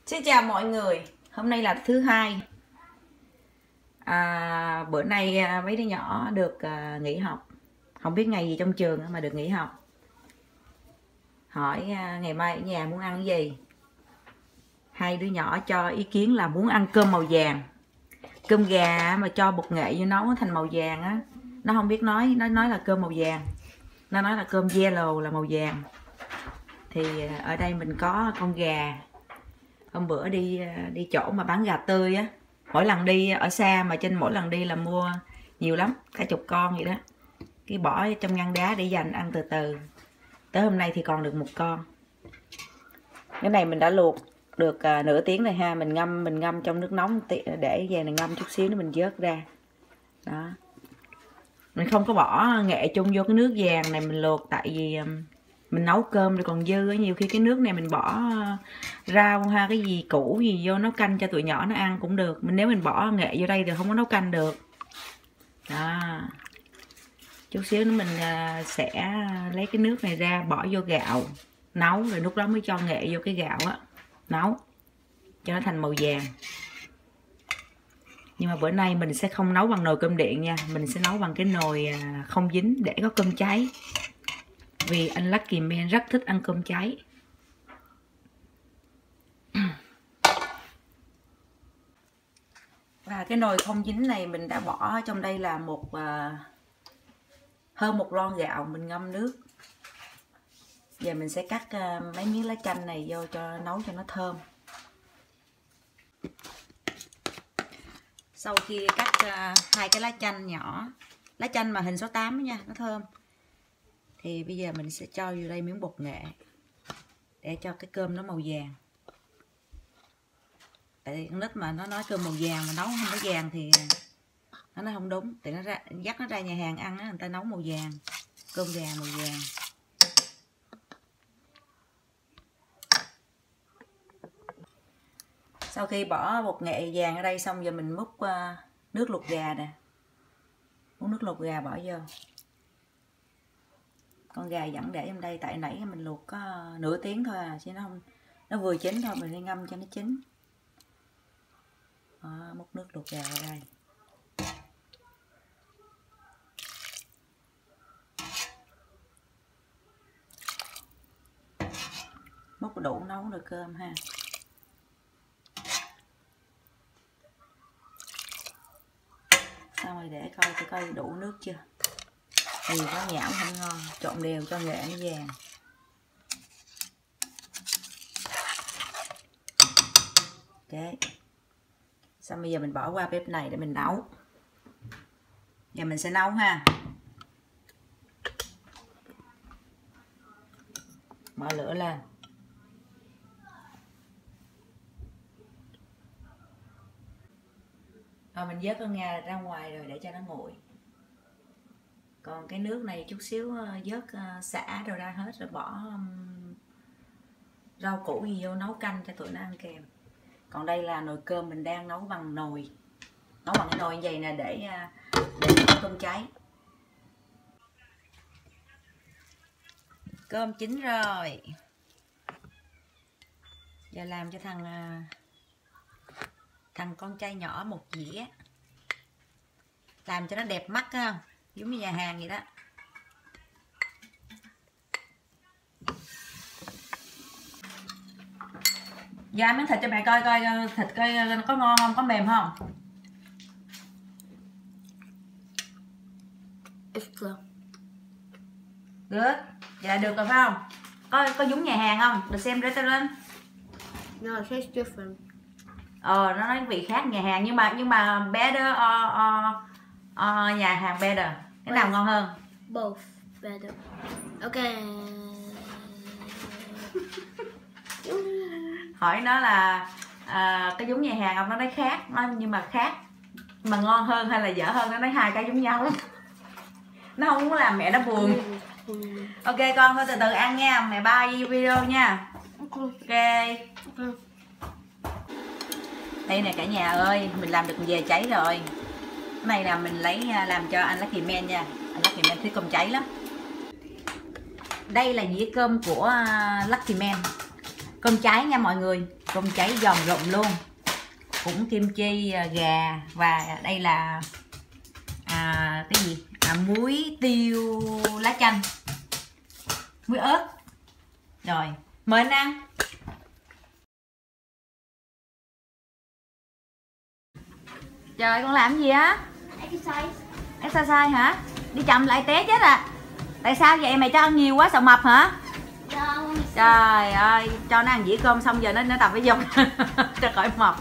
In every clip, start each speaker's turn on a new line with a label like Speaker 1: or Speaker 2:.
Speaker 1: Xin chào mọi người, hôm nay là thứ hai. Bữa nay mấy đứa nhỏ được nghỉ học. Không biết ngày gì trong trường mà được nghỉ học. Hỏi ngày mai ở nhà muốn ăn cái gì. Hai đứa nhỏ cho ý kiến là muốn ăn cơm màu vàng. Cơm gà mà cho bột nghệ vô nấu thành màu vàng á. Nó không biết nói, nó nói là cơm màu vàng. Nó nói là cơm yellow là màu vàng. Thì ở đây mình có con gà. Hôm bữa đi chỗ mà bán gà tươi á, mỗi lần đi ở xa mà trên mỗi lần đi là mua nhiều lắm, cả chục con vậy đó, cái bỏ trong ngăn đá để dành ăn từ từ. Tới hôm nay thì còn được một con. Cái này mình đã luộc được nửa tiếng rồi ha, mình ngâm trong nước nóng để về này ngâm chút xíu nữa mình vớt ra. Đó, mình không có bỏ nghệ chung vô cái nước vàng này mình luộc, tại vì mình nấu cơm rồi còn dư, nhiều khi cái nước này mình bỏ rau ha, cái gì củ gì vô nấu canh cho tụi nhỏ nó ăn cũng được. Nếu mình bỏ nghệ vô đây thì không có nấu canh được. Đó, chút xíu nữa mình sẽ lấy cái nước này ra bỏ vô gạo nấu, rồi lúc đó mới cho nghệ vô cái gạo á nấu cho nó thành màu vàng. Nhưng mà bữa nay mình sẽ không nấu bằng nồi cơm điện nha, mình sẽ nấu bằng cái nồi không dính để có cơm cháy, vì anh Lucky Man rất thích ăn cơm cháy. Và cái nồi không dính này mình đã bỏ trong đây là hơn một lon gạo mình ngâm nước. Giờ mình sẽ cắt mấy miếng lá chanh này vô cho nấu cho nó thơm. Sau khi cắt hai cái lá chanh nhỏ, lá chanh mà hình số 8 đó nha, nó thơm, thì bây giờ mình sẽ cho vô đây miếng bột nghệ để cho cái cơm nó màu vàng. Tại vì con nít mà nó nói cơm màu vàng mà nấu không có vàng thì nó nói không đúng. Thì nó dắt nó ra nhà hàng ăn á, người ta nấu màu vàng, cơm gà màu vàng. Sau khi bỏ bột nghệ vàng ở đây xong, giờ mình múc nước luộc gà nè. Múc nước luộc gà bỏ vô. Con gà vẫn để trong đây, tại nãy mình luộc có nửa tiếng thôi à, chứ nó vừa chín thôi, mình đi ngâm cho nó chín. Đó, múc nước luộc gà vào đây. Múc đủ nấu nồi cơm ha. Xong rồi để coi đủ nước chưa. Thì có nhão không ngon, trộn đều cho nghệ nó vàng. Ok. Xong bây giờ mình bỏ qua bếp này để mình nấu. Giờ mình sẽ nấu ha. Mở lửa lên. Rồi mình vớt con gà ra ngoài rồi để cho nó nguội. Còn cái nước này chút xíu vớt xả rồi ra hết, rồi bỏ rau củ gì vô nấu canh cho tụi nó ăn kèm. Còn đây là nồi cơm mình đang nấu bằng nồi. Nấu bằng cái nồi như vậy nè để nấu cơm cháy. Cơm chín rồi. Giờ làm cho thằng con trai nhỏ một dĩa. Làm cho nó đẹp mắt không? Giống như nhà hàng vậy đó. Ra miếng thịt cho mẹ coi thịt coi nó có ngon không, có mềm không?
Speaker 2: It's good.
Speaker 1: Good. Dạ được rồi phải không? Có giống nhà hàng không? Được xem restaurant.
Speaker 2: No, it tastes different.
Speaker 1: Nó nói vị khác nhà hàng, nhưng mà better nhà hàng better. Cái nào ngon hơn?
Speaker 2: Both better. Okay.
Speaker 1: Hỏi nó là cái giống nhà hàng không, nó nói khác, nhưng mà khác mà ngon hơn hay là dở hơn, nó nói hai cái giống nhau lắm. Nó không muốn làm mẹ nó buồn. Ok con, thôi từ từ ăn nha, mẹ bye video nha. Ok. Đây nè cả nhà ơi, mình làm được về cháy rồi. Cái này là mình lấy làm cho anh Lucky Man nha. Anh Lucky Man thích cơm cháy lắm. Đây là dĩa cơm của Lucky Man. Cơm cháy nha mọi người. Cơm cháy giòn rụm luôn, cũng kim chi gà, và đây là cái gì, muối tiêu lá chanh, muối ớt. Rồi mời anh ăn. Trời, con làm gì á? Exercise hả? Đi chậm lại té chết à. Tại sao vậy? Mày cho ăn nhiều quá sợ mập hả? Trời ơi, cho nó ăn dĩa cơm xong giờ nó tập thể dục cho khỏi mập.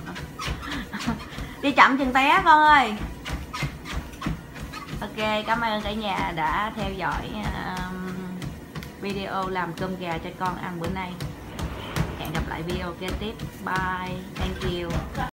Speaker 1: Đi chậm chừng té con ơi. Ok, cảm ơn cả nhà đã theo dõi video làm cơm gà cho con ăn bữa nay. Hẹn gặp lại video kế tiếp. Bye, thank you.